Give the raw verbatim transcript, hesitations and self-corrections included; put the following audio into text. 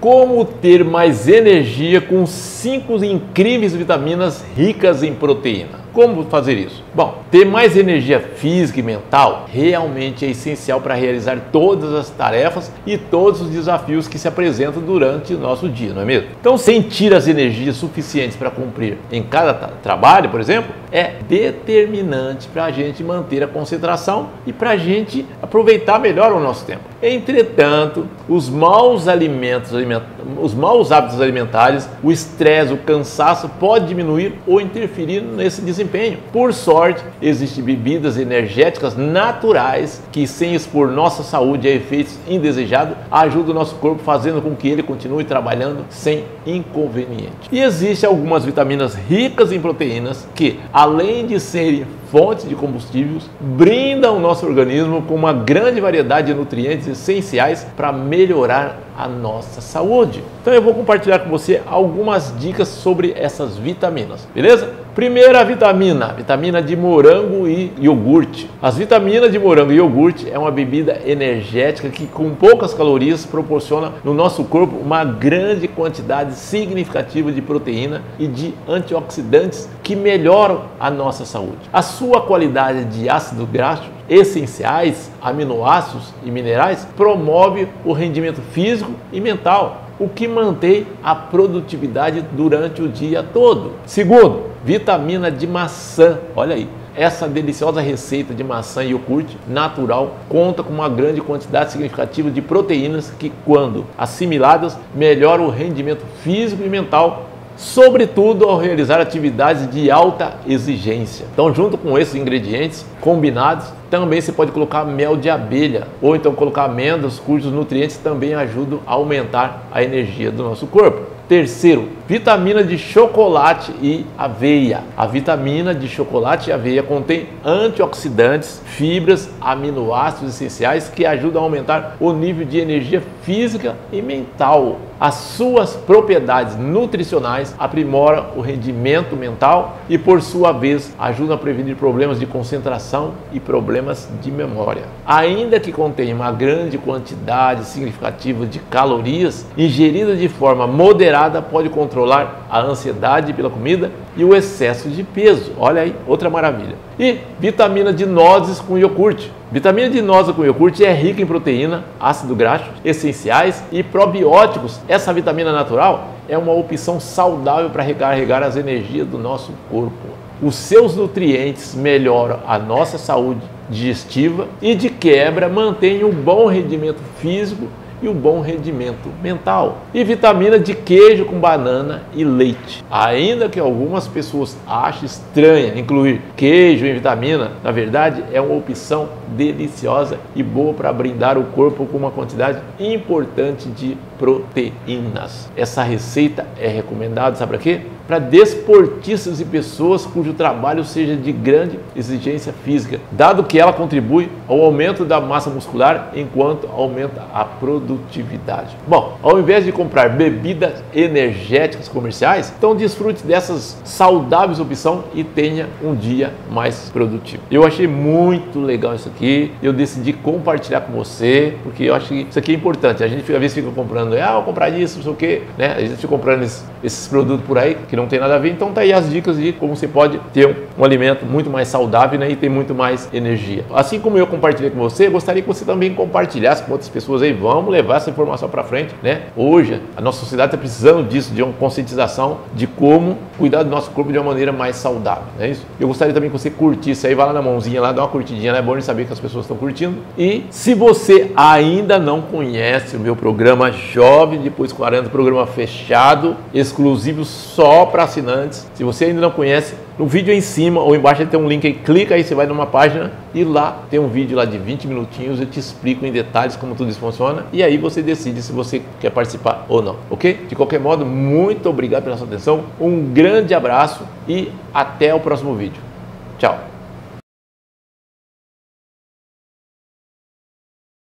Como ter mais energia com cinco incríveis vitaminas ricas em proteína. Como fazer isso? Bom, ter mais energia física e mental realmente é essencial para realizar todas as tarefas e todos os desafios que se apresentam durante o nosso dia, não é mesmo? Então, sentir as energias suficientes para cumprir em cada trabalho, por exemplo, é determinante para a gente manter a concentração e para a gente aproveitar melhor o nosso tempo. Entretanto, os maus alimentos, os maus hábitos alimentares, o estresse, o cansaço pode diminuir ou interferir nesse desempenho. Por sorte, existem bebidas energéticas naturais que, sem expor nossa saúde a efeitos indesejados, ajudam o nosso corpo, fazendo com que ele continue trabalhando sem inconveniente. E existem algumas vitaminas ricas em proteínas que, além de serem fontes de combustíveis, brindam o nosso organismo com uma grande variedade de nutrientes essenciais para melhorar a nossa saúde. Então eu vou compartilhar com você algumas dicas sobre essas vitaminas, beleza? Primeira vitamina, vitamina de morango e iogurte. As vitaminas de morango e iogurte é uma bebida energética que, com poucas calorias, proporciona no nosso corpo uma grande quantidade significativa de proteína e de antioxidantes que melhoram a nossa saúde. A sua qualidade de ácido graxo essenciais, aminoácidos e minerais promove o rendimento físico e mental, o que mantém a produtividade durante o dia todo. Segundo, vitamina de maçã. Olha aí, essa deliciosa receita de maçã e iogurte natural conta com uma grande quantidade significativa de proteínas que, quando assimiladas, melhoram o rendimento físico e mental, sobretudo ao realizar atividades de alta exigência. Então, junto com esses ingredientes combinados, também você pode colocar mel de abelha ou então colocar amêndoas, cujos nutrientes também ajudam a aumentar a energia do nosso corpo. Terceiro, vitamina de chocolate e aveia. A vitamina de chocolate e aveia contém antioxidantes, fibras, aminoácidos essenciais que ajudam a aumentar o nível de energia física e mental. As suas propriedades nutricionais aprimoram o rendimento mental e, por sua vez, ajudam a prevenir problemas de concentração e problemas de memória. Ainda que contenha uma grande quantidade significativa de calorias, ingerida de forma moderada pode controlar a ansiedade pela comida e o excesso de peso. Olha aí, outra maravilha. E vitamina de nozes com iogurte. Vitamina de nozes com iogurte é rica em proteína, ácido graxo, essenciais e probióticos. Essa vitamina natural é uma opção saudável para recarregar as energias do nosso corpo. Os seus nutrientes melhoram a nossa saúde digestiva e, de quebra, mantêm um bom rendimento físico e um bom rendimento mental. E vitamina de queijo com banana e leite. Ainda que algumas pessoas achem estranha incluir queijo em vitamina, na verdade é uma opção deliciosa e boa para brindar o corpo com uma quantidade importante de proteínas. Essa receita é recomendada, sabe para quê? Para desportistas e pessoas cujo trabalho seja de grande exigência física, dado que ela contribui ao aumento da massa muscular enquanto aumenta a produtividade. Bom, ao invés de comprar bebidas energéticas comerciais, então desfrute dessas saudáveis opções e tenha um dia mais produtivo. Eu achei muito legal isso aqui, eu decidi compartilhar com você, porque eu acho que isso aqui é importante. A gente às vezes fica comprando, ah, vou comprar isso, não sei o que, né? A gente fica comprando esses, esses produtos por aí que não tem nada a ver, então tá aí as dicas de como você pode ter um, um alimento muito mais saudável, né, e ter muito mais energia. Assim como eu compartilhei com você, eu gostaria que você também compartilhasse com outras pessoas aí. Vamos levar essa informação para frente, né? Hoje a nossa sociedade está precisando disso, de uma conscientização de como cuidar do nosso corpo de uma maneira mais saudável, não é isso? Eu gostaria também que você curtisse aí, vai lá na mãozinha lá, dá uma curtidinha, né? É bom de saber que as pessoas estão curtindo. E se você ainda não conhece o meu programa Jovem Depois de quarenta, programa fechado, exclusivo só para assinantes. Se você ainda não conhece, no vídeo aí em cima ou embaixo tem um link aí, clica aí, você vai numa página e lá tem um vídeo lá de vinte minutinhos, eu te explico em detalhes como tudo isso funciona e aí você decide se você quer participar ou não, ok? De qualquer modo, muito obrigado pela sua atenção, um grande abraço e até o próximo vídeo. Tchau!